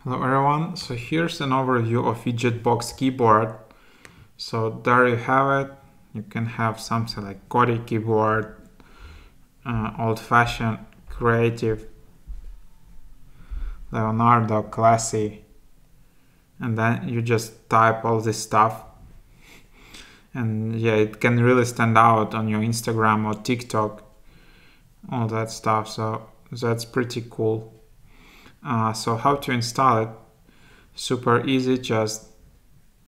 Hello everyone, so here's an overview of WidgetBox keyboard. So there you have it. You can have something like Kodi keyboard, old-fashioned, creative, Leonardo, classy, and then you just type all this stuff. And yeah, it can really stand out on your Instagram or TikTok, all that stuff. So that's pretty cool. So how to install it? Super easy, just